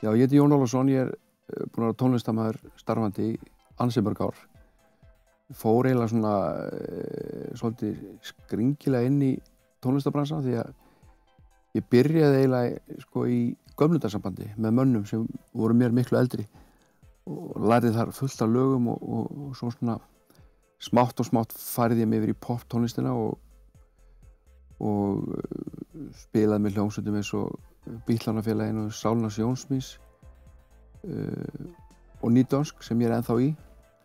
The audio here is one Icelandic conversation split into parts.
Já, ég heiti Jón Ólafsson, ég búinn að vera tónlistarmaður starfandi í ansi mörg ár. Fór eiginlega svona svolítið skringilega inn í tónlistarbransan því að ég byrjaði eiginlega sko í gömlundarsambandi með mönnum sem voru mér miklu eldri og lærði þar fullt af lögum og svo svona smátt og smátt færði ég mig yfir í poptónlistina og spilaði með hljómsveitum eins og Bítlanafélaginu, Sálnars Jónsmís og Nýdönsk sem ég ennþá í.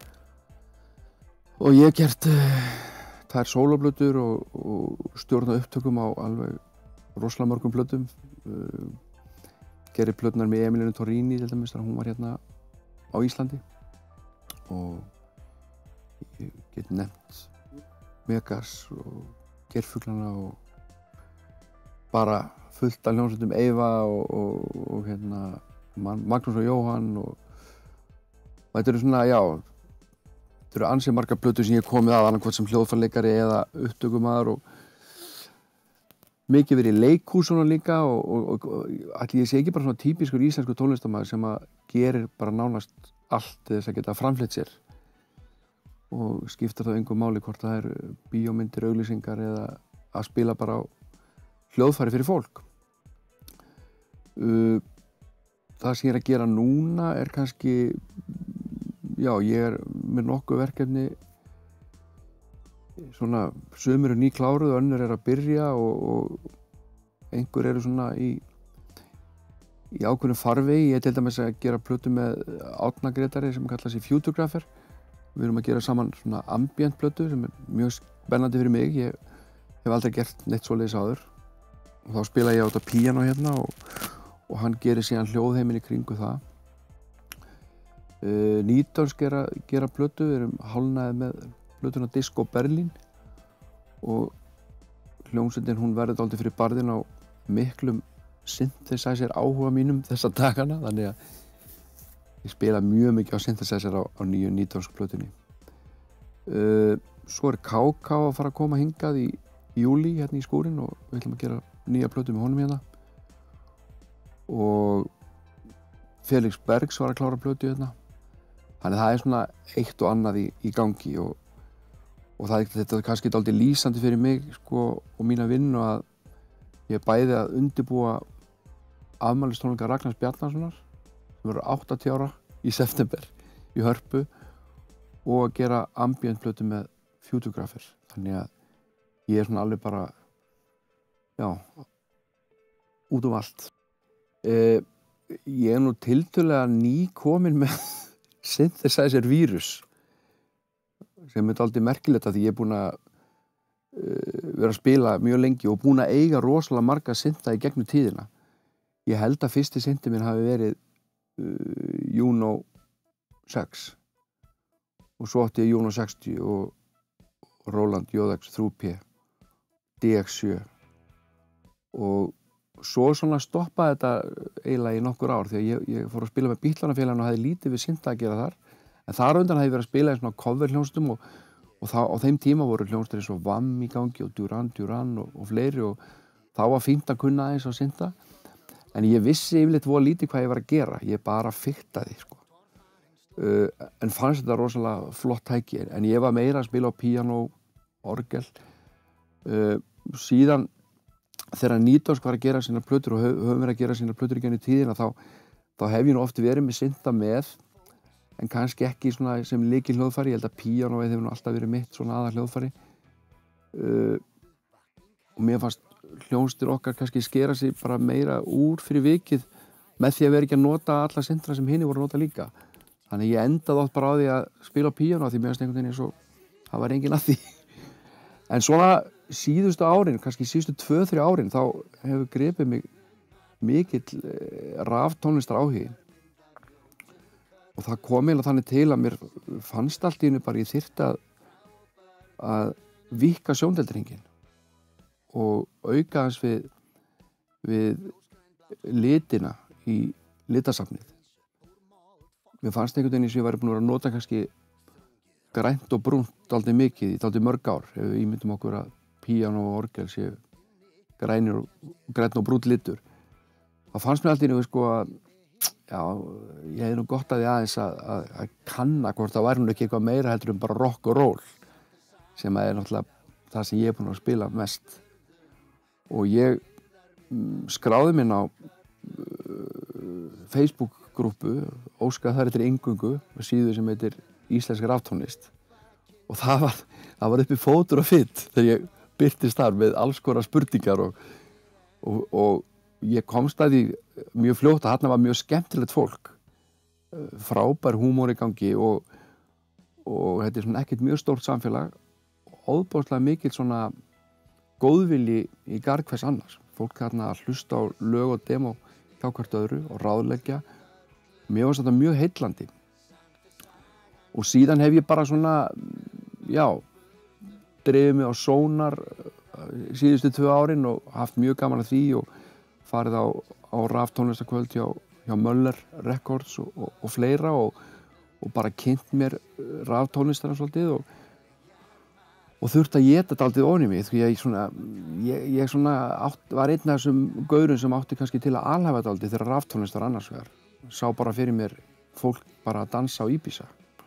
Og ég hef gert 2 sólóplötur og stjórnað upptökum á alveg rosalega mörgum plötum. Gerði plötunar með Emilínu Torrini til dæmis þegar hún var hérna á Íslandi. Og ég get nefnt Megas og Geirfuglana og bara fullt af hljómsveitum Eyva og hérna Magnús og Jóhann og þetta eru svona, já, þetta eru ansi margar plötur sem ég hef komið að annarkvort sem hljóðfæraleikari eða upptökumaður og mikið verið í leikhúsunum líka og ætli ég sé ekki bara svona típiskur íslenskur tónlistarmaður sem að gerir bara nánast allt til þess að geta framfleytt sér og skiptir þá engu máli hvort það eru bíómyndir, auglýsingar eða að spila bara á hljóðfæri fyrir fólk. Það sem ég að gera núna er kannski, já, ég með nokkuð verkefni svona, sumir eru nýkláruð og önnur að byrja og einhver eru svona í ákveðnum farvegi. Ég til dæmis að gera plötu með Árna Grétari sem kallar sig Futuregrapher. Við erum að gera saman svona ambient plötu sem er mjög spennandi fyrir mig. Ég hef aldrei gert neitt svoleiðis áður. Og þá spila ég á þetta píanó hérna og hann gerir síðan hljóðheiminn í kringu það. Nýdönsk er að gera plötu, við erum hálfnaðið með plötuna Disco Berlin og hljómsveitin hún verður dálítið fyrir barðinn á miklum synthesizer áhuga mínum þessa dagana, þannig að ég spila mjög mikið á synthesizer á nýju Nýdönsk plötunni. Svo er KK að fara að koma hingað í júlí hérna í skúrinn og við ætlum að gera nýja plötu með honum hérna. Og Felix Bergs var að klára plötu hérna. Þannig að það er svona eitt og annað í gangi og þetta er kannski dálítið lýsandi fyrir mig sko, og mína vinnu að ég er bæði að undirbúa afmælistónleika Ragnars Bjarnasonar sem verður 80 ára í september í Hörpu og að gera ambient plötu með Futuregrapher. Þannig að ég er svona alveg bara, já, út um allt. Ég er nú tiltölulega nýkomin með synthesizer vírus sem er dálítið merkilegt að því ég er búinn að vera að spila mjög lengi og búinn að eiga rosalega marga synta í gegnum tíðina. Ég held að fyrsti synti minn hafi verið Juno 6 og svo átti ég Juno 60 og Roland JX 3P, DX7 og svo svona stoppaði þetta eiginlega í nokkur ár því að ég fór að spila með Bítlanafélaginu og hafði lítið við synta að gera þar. En þar á undan hafði ég verið að spila í svona cover hljómsveitum og á þeim tíma voru hljómsveitir eins og Vam í gangi og Duran og fleiri og þá var fínt að kunna aðeins á synta. En ég vissi yfirleitt voða lítið hvað ég var að gera. Ég bara fiktaði, sko. En fannst þetta rosalega flott tæki. En ég var meira að spila á píanó, orgel. Síðan þegar Nýdönsk var að gera sínar plötur og höfum verið að gera sínar plötur í gegnum tíðina þá hef ég nú oft verið með synta með en kannski ekki svona sem lykilhljóðfæri. Ég held að píanóið hefur nú alltaf verið mitt svona aðalhljóðfæri og mér fannst hljómsveitir okkar kannski skera sig bara meira úr fyrir vikið með því að vera ekki að nota alla syntra sem hinir voru að nota líka. Þannig ég endaði oft bara á því að spila á píanó því mér finnst einhvern veginn eins og það var enginn að því. En svona síðustu árin, kannski síðustu 2-3 árin, þá hefur gripið mig mikill raftónlistar áhugi. Og það kom eiginlega þannig til að mér fannst allt í einu bara ég þyrfti að víkka sjóndeildarhringinn og auka hans við litina í litasafnið. Mér fannst einhvern veginn eins og ég væri búinn að nota kannski grænt og brúnt dálítið mikið í dálítið mörg ár. Ef við ímyndum okkur að píanó og orgel séu grænn og brúnn litur. Það fannst mér allt í einu sko að já, ég hefði nú gott að því aðeins að kanna hvort það væri nú ekki eitthvað meira heldur en bara rock og roll sem er náttúrulega það sem ég er búinn að spila mest og ég skráði minn á Facebook-grúppu óskað þar eftir inngöngu síðu sem heitir Íslensk raftónlist og það var uppi fótur og fitt þegar ég birtist þar með alls konar spurningar og ég komst að því mjög fljótt að þarna var mjög skemmtilegt fólk frábær húmor í gangi og þetta er svona ekkert mjög stórt samfélag óbáslega mikill svona góðvilji í garð hvers annars fólk þarna að hlusta á lög og demo hjá hvert öðru og ráðleggja mér fannst þetta mjög heillandi og síðan hef ég bara svona já drifið mig á Sónar síðustu 2 árin og haft mjög gaman að því og farið á raftónlistakvöld hjá Möller Records og fleira og bara kynnt mér raftónlistarna svolítið og þurfti að éta dálítið ofan í mig því ég var einn af þessum gaurum sem átti kannski til að alhæfa dálítið þegar raftónlist var annars vegar sá bara fyrir mér fólk bara að dansa á Ibiza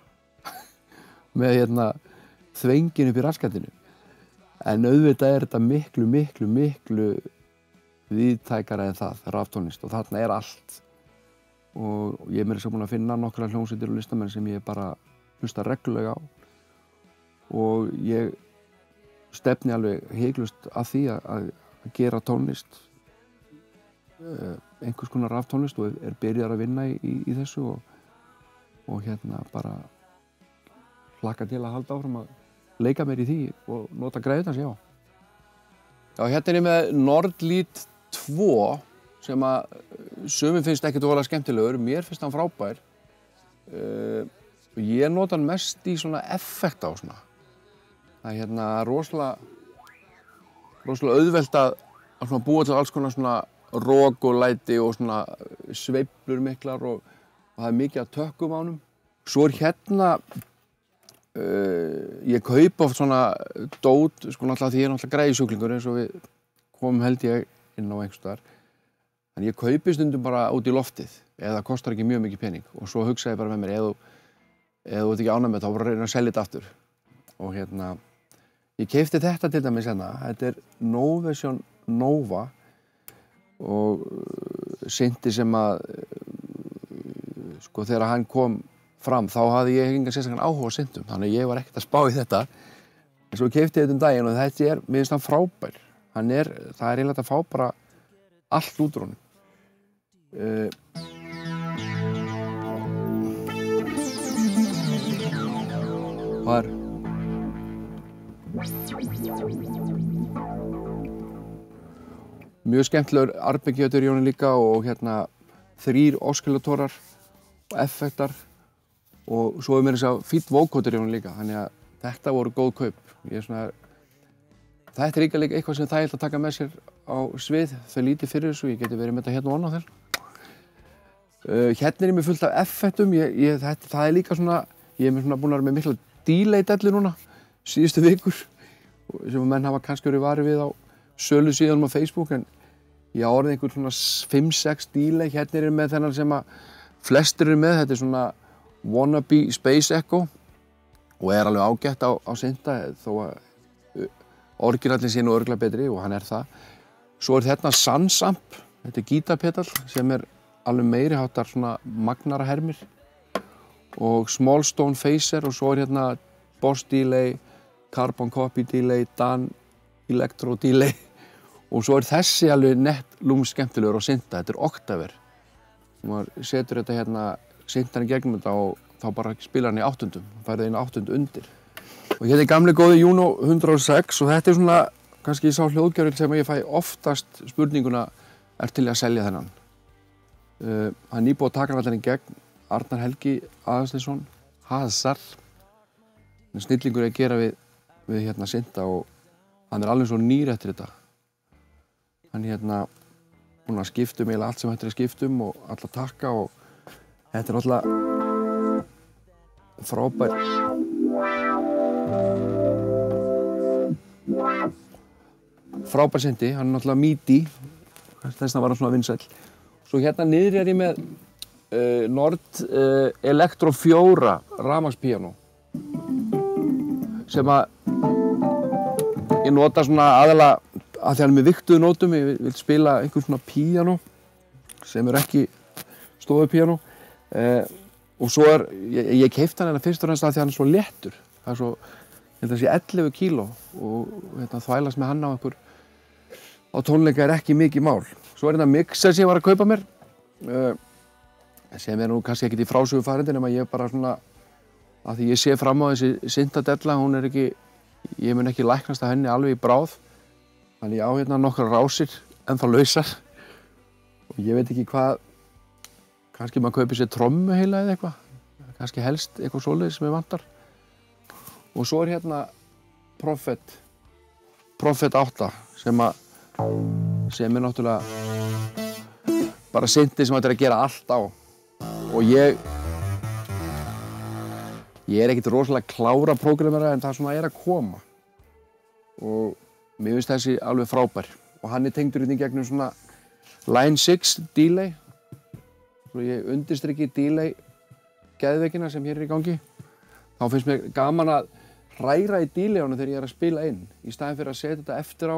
með þvengin upp í raskatinu en auðvitað er þetta miklu viðtækara en það, raftónlist og þarna er allt og ég er meira svo búinn að finna nokkra hljómsveitir og listamenn sem ég bara hlusta reglulega á og ég stefni alveg hiklaust að því að gera tónlist einhvers konar raftónlist og er byrjar að vinna í þessu og bara hlakka til að halda áfram að leika mér í því og nota græðurnar, já. Já, hérna er ég með Nordlit 2 sem að sumum finnst ekkert voðalega skemmtilegur, mér finnst hann frábær. Ég nota hann mest í svona effekta og svona. Það er rosalega auðvelt að svona búa til alls konar svona rok og læti og svona sveiflur miklar og það er mikið að tökkum á honum. Svo er hérna ég kaupa oft svona dót, sko náttúrulega því ég er náttúrulega græjusjúklingur eins og við komum held ég inn á einhvers staðar. Þannig ég kaupi stundum bara út í loftið eða kostar ekki mjög mikið pening og svo hugsaði ég bara með mér ef þú ert ekki ánægð með þá bara reyna að selja þetta aftur. Og ég keypti þetta til dæmis þetta er Novation Nova og synti sem að sko þegar hann kom fram þá hafði ég engan sérstakann áhuga á syntum þannig að ég var ekkert að spá í þetta en svo keypti ég þetta daginn og þetta mér finnst hann frábær það er eiginlega að fá bara allt út úr honum það er mjög skemmtilegur arbeiggjötur í honum líka og 3 óskilatorar og effektar og svo er mér þess að fínn vókótur í honum líka þannig að þetta voru góð kaup þetta er líka eitthvað sem þægilegt að taka með sér á svið þau lítið fyrir þessu, ég geti verið með þetta hérna og annað þér hérna er ég með fullt af effektum það er líka svona ég er svona búinn að vera með mikla delay-dellu núna síðustu vikur sem menn hafa kannski verið varið við á sölu síðanum á Facebook en ég orðið einhver svona 5-6 delay hérna er ég með þennan sem að flestir eru með, þetta er svona Wannabe Space Echo og er alveg ágætt á synta þó að orginallinn sé nú örugglega betri og hann er það. Svo er þetta Sansamp, þetta er gítarpedal sem er alveg meiri háttar svona magnara hermir og Small Stone Phaser og svo er hérna Boss Delay, Carbon Copy Delay, Dan Electro Delay og svo er þessi alveg nett lúmskemmtilegur á synta, þetta er Octaver. Maður setur þetta hérna syntan í gegnum þetta og þá bara spilar hann í 8. færði einu 8. undir. Og hérna er gamli góði Juno 106 og þetta er svona kannski sá hljóðgjörður sem ég fæ oftast spurninguna til að selja þennan. Hann nýbúið að taka hann allan í gegn, Arnar Helgi Aðalsteinsson, Hazar. Hann snillingur að gera við hérna synta og hann er alveg svo nýr eftir þetta. Hann búinn að skipta eiginlega allt sem hægt er að skipta og alla takka og þetta er náttúrulega frábær. Frábær synti, hann er náttúrulega MIDI, þess vegna var hann svona vinsæll. Svo hérna niðri er ég með Nord Electro 4 rafmagnspíanó sem að ég nota svona aðalega að því hann er með vigtuðu nótum, ég vil spila einhver svona píanó sem ekki stofupíanó og svo ég keypti hann fyrst og fremst að því hann er svo léttur, það er svo, ég held að sé 11 kíló og þvælast með hann á einhver á tónleika er ekki mikið mál. Svo er mixer sem ég var að kaupa mér sem er nú kannski ekkert í frásögu farindi nema ég bara svona að því ég sé fram á þessi syntadella, hún er ekki, ég mun ekki læknast af henni alveg í bráð þannig ég á nokkrar rásir ennþá lausar og ég veit ekki hvað, kannski maður kaupir sér trommu heila eða eitthvað, kannski helst eitthvað svoleiðis sem ég vantar og svo er Prophet 8 sem er náttúrulega bara synti sem þetta er að gera allt á og ég er ekkert rosalega klára prógrammera en það svona er að koma og mér finnst þessi alveg frábær og hann er tengdur inn í gegnum svona Line 6 delay og ég undirstriki delay geðveikina sem hér er í gangi þá finnst mér gaman að hræra í delayunum þegar ég er að spila inn í staðinn fyrir að setja þetta eftir á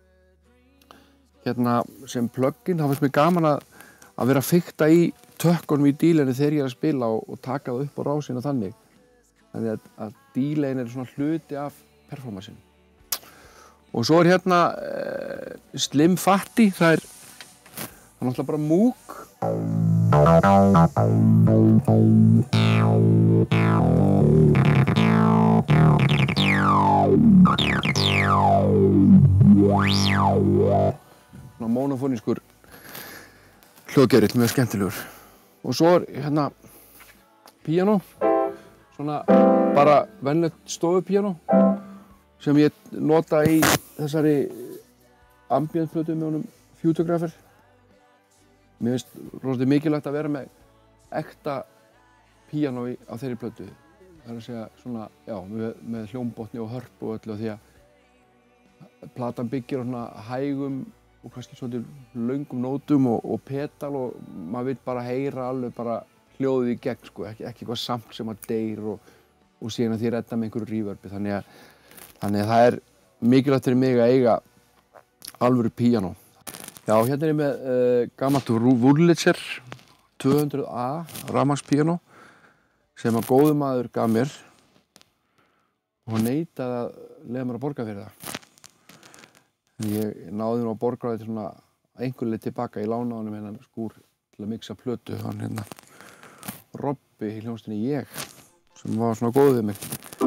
sem plugin, þá finnst mér gaman að vera að fikta í tökkunum í delayinu þegar ég er að spila og taka það upp á rásina þannig að delayin er svona hluti af performanceinu og svo er Slim Fatty, það er náttúrulega bara Moog svona mónofónískur hljóðgerill, mjög skemmtilegur og svo er píanó svona bara venjulegt stofupíanó sem ég nota í þessari ambient plötu með honum Futuregrapher. Mér finnst rosalega mikilvægt að vera með ekta píanó á þeirri plötu. Það er að segja svona, já, með hljómbotni og hörpu og öllu því að platan byggir á svona hægum og kannski svolítið löngum nótum og pedal og maður vill bara heyra alveg bara hljóðið í gegn sko, ekki eitthvað samt sem að deyr og síðan að því redda með einhverju reverbi. Þannig að það er mikilvægt fyrir mig að eiga alvöru píanó. Já, hérna er ég með gamalt Wurlitzer 200A rafmagnspíanó sem að góður maður gaf mér og neitaði að leyfa mér að borga fyrir það. En ég náði nú að borga þetta svona einhver leið tilbaka í lána honum hennan skúr til að mixa plötu. Hann Robbi í hljómsveitinni Ég sem var svona góð við mig.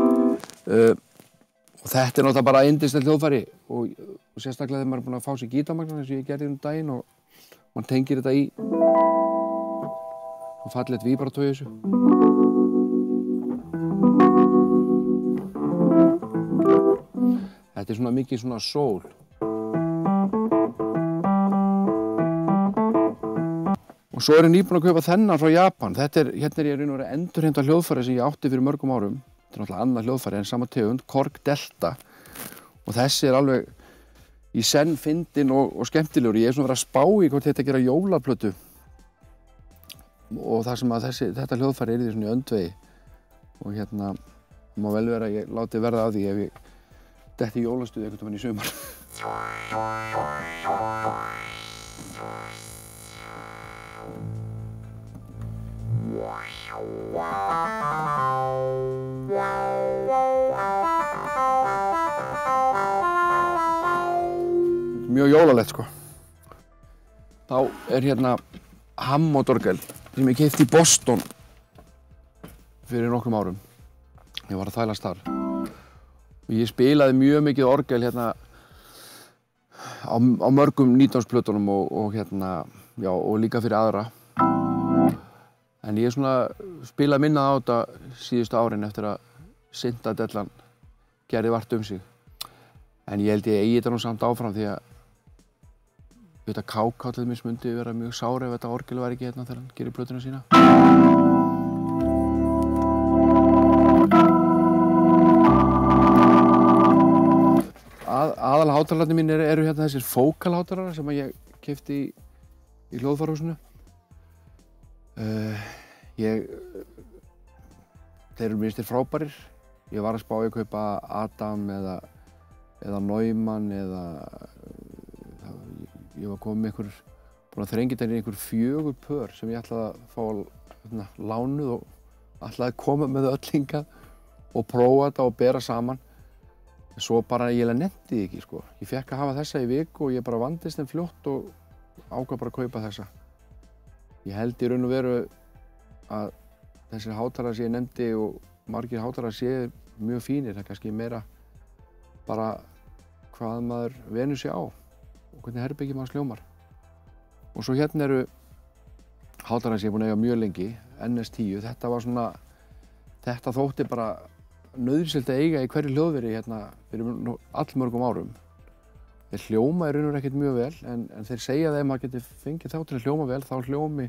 Og þetta er náttúrulega bara yndislegt hljóðfæri og sérstaklega þegar maður er búinn að fá sér gítarmagnar eins og ég gerði daginn og mann tengir þetta í og fallegt víbratói í þessu. Þetta er svona mikið svona soul. Og svo er ég nýbúinn að kaupa þennan frá Japan. Hérna er ég raun og veru endurheimta hljóðfæri sem ég átti fyrir mörgum árum. Þetta er náttúrulega annað hljóðfæri en sama tegund, Korg Delta. Og þessi er alveg í senn fyndinn og skemmtilegur. Ég er svona verið að spá í hvort þetta gera jólaplötu. Og það sem að þetta hljóðfæri er í svona í öndvegi. Og má vel vera að ég láti verða af því ef ég detti í jólastuði einhvern veginn í sumar. Mjög jólalegt sko. Þá er hérna Hammond-orgel sem ég keypti í Boston fyrir nokkrum árum. Ég var að þvælast þar. Og ég spilaði mjög mikið orgel hérna á mörgum 19-plötunum og já, og líka fyrir aðra. En ég spilaði minna á þetta síðustu árin eftir að syntadellan gerði vart sig. En ég held ég eigi þetta nú samt áfram því að þetta K.K. til dæmis myndi vera mjög sár ef þetta orgel var ekki hérna þegar hann gerir plötuna sína. Aðalhátalarnir mín eru hérna þessir Focal hátalarar sem ég keypti í hljóðfærahúsinu. Þeir eru mér frábærir. Ég var að spá í að kaupa Adam eða Neumann ég var komið með búinn að þrengja þetta í einhver 4 pör sem ég ætlaði að fá lánuð og ætlaði að koma með öll hingað og prófa þetta og bera saman. En svo bara ég nennti því ekki, sko. Ég fékk að hafa þessa í viku og ég bara vandist þeim fljótt og ákvað bara að kaupa þessa. Ég held í raun og veru að þessir hátalarar sem ég nefndi og margir hátalarar séu mjög fínir. Það er kannski meira bara hvað maður venur sig á og hvernig herbergi maður hljómar. Og svo hérna eru hátalarar sem ég er búinn að eiga mjög lengi, NS10. Þetta þótti bara nauðsynlegt að eiga í hverju hljóðveri hérna fyrir allmörgum árum. Þeir hljóma í raun og veru ekkert mjög vel, en þeir segja að ef maður getur fengið þá til að hljóma vel, þá hljómi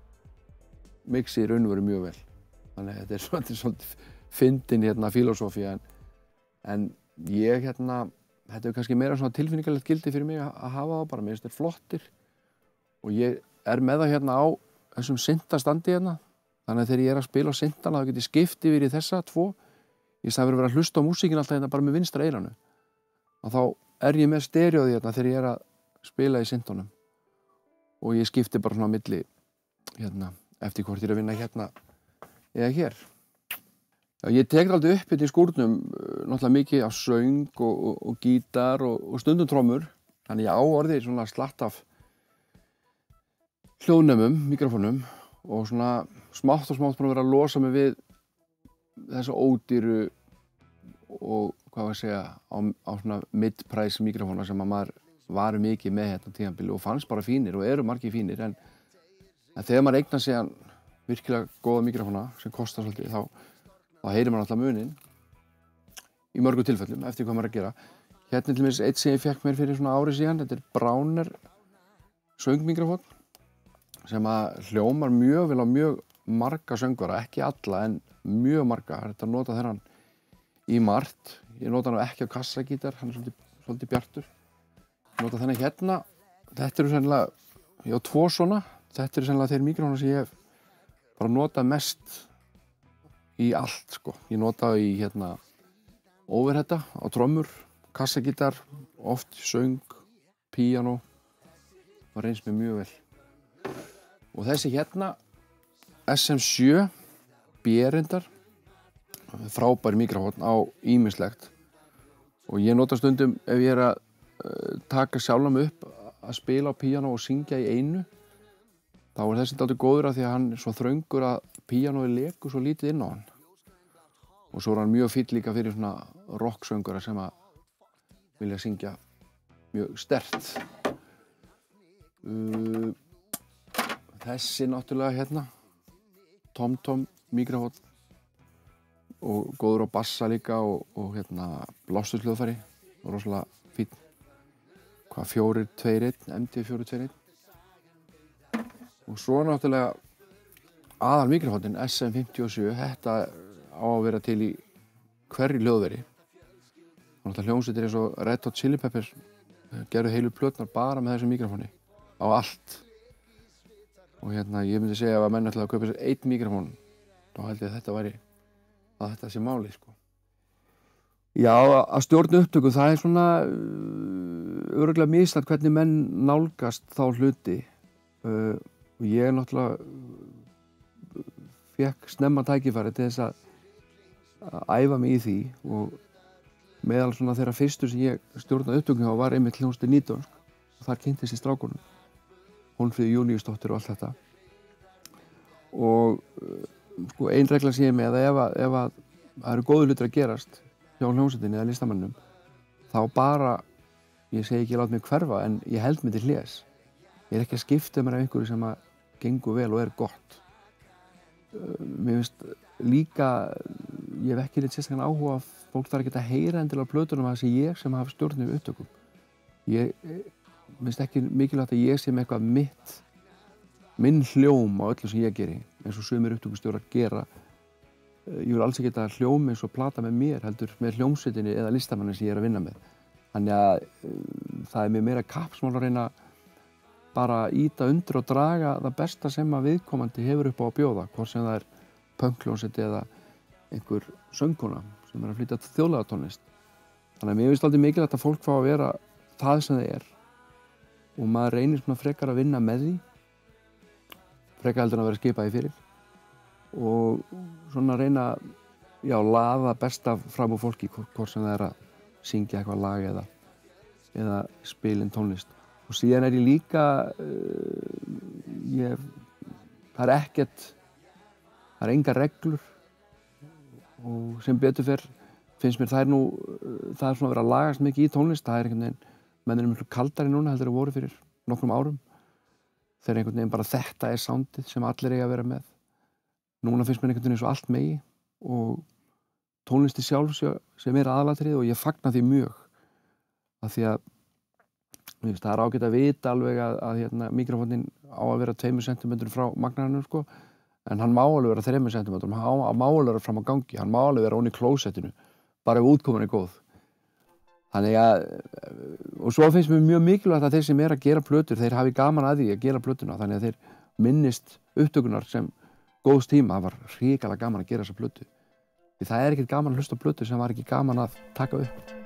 mixi í raun og veru mjög vel. Þannig að þetta er svolítið fyndin filosófía, en ég þetta er kannski meira svona tilfinningalegt gildi fyrir mig að hafa það bara. Mér finnst þeir flottir og ég er með það hérna á þessum syntastandi hérna. Þannig að þegar ég er að spila á syntana þá get ég skipt yfir í þessa 2. Í staðinn fyrir að vera að hlusta á músíkina alltaf hérna bara með vinstra eyranu. Og þá er ég með stereóði hérna þegar ég er að spila í syntunum. Og ég skipti bara svona á milli hérna eftir hvort ég er að vinna hérna eða hér. Já, ég tek aldrei upp hérna í skúrnum náttúrulega mikið af söng og gítar og stundum trommur. Þannig ég á orðið svona slatt af hljóðnemum, mikrofónum og svona smátt og smátt búin að vera að losa mig við þessa ódýru og hvað var að segja á svona mid-price mikrofóna sem að maður var mikið með hérna tímabili og fannst bara fínir og eru margir fínir, en þegar maður eignar sig virkilega góða mikrofóna sem kostar svolítið þá heyrir maður alltaf muninn í mörgum tilfellum eftir hvað maður er að gera. Hérna til dæmis eitt sem ég fékk mér fyrir svona ári síðan, þetta er Brauner söngmikrofón sem að hljómar mjög vel á mjög marga söngvara, ekki alla en mjög marga. Það er hægt að nota þennan í margt. Ég nota hann ekki á kassagítar, hann er svolítið bjartur. Ég nota þennan hérna. Þetta eru sennilega, ég á 2 svona. Þetta eru sennilega þeir mikrofónar sem ég hef bara notað mest í allt, sko. Ég nota í hérna overheada á trommur, kassagítar, oft söng, píanó. Það reynst mér mjög vel. Og þessi hérna SM7 B-reyndar, frábær mikrofón á ýmislegt og ég nota stundum ef ég er að taka sjálfa mig upp að spila á píanó og syngja í einu, þá er þessi dálítið góður af því að hann er svo þröngur að píanóið lekur svo lítið inn á hann. Og svo er hann mjög fínn líka fyrir svona rocksöngura sem að vilja syngja mjög sterkt. Þessi náttúrulega hérna TomTom mikrofón og góður á bassa líka og hérna blásturhljóðfæri og rosalega fínn. Hvað 421, MD 421. Og svo náttúrulega aðal mikrofónin SM57, þetta á að vera til í hverju hljóðveri. Og náttúrulega hljómsveitir eins og Red Hot Chili Peppers gerðu heilu plötnar bara með þessu mikrofóni á allt. Og hérna, ég myndi segja að menn ætlaði að kaupa sér 1 mikrofón, þá held ég að þetta sé máli, sko. Já, að stjórna upptöku, það er svona örugglega mislægt hvernig menn nálgast þá hluti. Og ég náttúrulega fékk snemma tækifæri til þess að æfa mig í því og meðal svona þeirra fyrstu sem ég stjórnaði upptöku hjá var einmitt hljómsveitin Nýdönsk og þar kynntist ég strákunum. Hólmfríður Júlíusdóttir og allt þetta. Og sko, ein regla sem ég er með að ef að það eru góðu hlutir að gerast hjá hljómsveitinni eða listamannum, þá bara, ég segi ekki lát mig hverfa, en ég held mig til hlés. Ég er ekki að skipta mér af einhverju sem að gengur vel og er gott. Mér finnst líka, ég hef ekki neitt sérstakann áhuga að fólk þarf ekki að heyra endilega á plötunum að það sé ég sem hafa stjórn yfir upptökum. Mér finnst ekki mikilvægt að ég sé með eitthvað minn hljóm á öllu sem ég geri, eins og sumir upptökustjórar gera. Ég vil alls ekki geta hljóm eins og plata með mér, heldur með hljómsveitinni eða listamanni sem ég er að vinna með. Þannig að það er mér meira kappsmál að reyna bara ýta undir og draga það besta sem að viðkomandi hefur upp á að bjóða, hvort sem það punkhljómsveit eða einhver söngkona sem að flytja þjóðlagatónlist. Þannig að mér finnst aldrei mikilvægt að fólk fá að vera það sem það og maður reynir svona frekar að vinna með því, frekar heldur en að vera skipaði fyrir og svona reyna laða besta fram úr fólki, hvort sem það að syngja eitthvað lag eða spilin tónlist. Og síðan ég líka það er engar reglur og sem betur fer finnst mér það er svona að vera að lagast mikið í tónlist. Það einhvern veginn, menn miklu kaldari núna heldur en voru fyrir nokkrum árum. Þegar einhvern veginn bara þetta soundið sem allir eiga að vera með. Núna finnst mér einhvern veginn eins og allt megi og tónlisti sjálf sem aðalatriði og ég fagna því mjög. Af því að það er ágætt að vita alveg að mikrofóninn á að vera 2 cm frá magnarannum sko. En hann má alveg vera 3 cm, hann má alveg vera fram á gangi, hann má alveg vera onni í klósettinu, bara ef útkoman góð. Þannig að, og svo finnst mér mjög mikilvægt að þeir sem að gera plötur, þeir hafi gaman að því að gera plötuna, þannig að þeir minnist upptökunar sem góðs tíma. Það var hrikalega gaman að gera þessa plötu. Því það ekkert gaman að hlusta á plötu sem var ekki gaman að taka upp.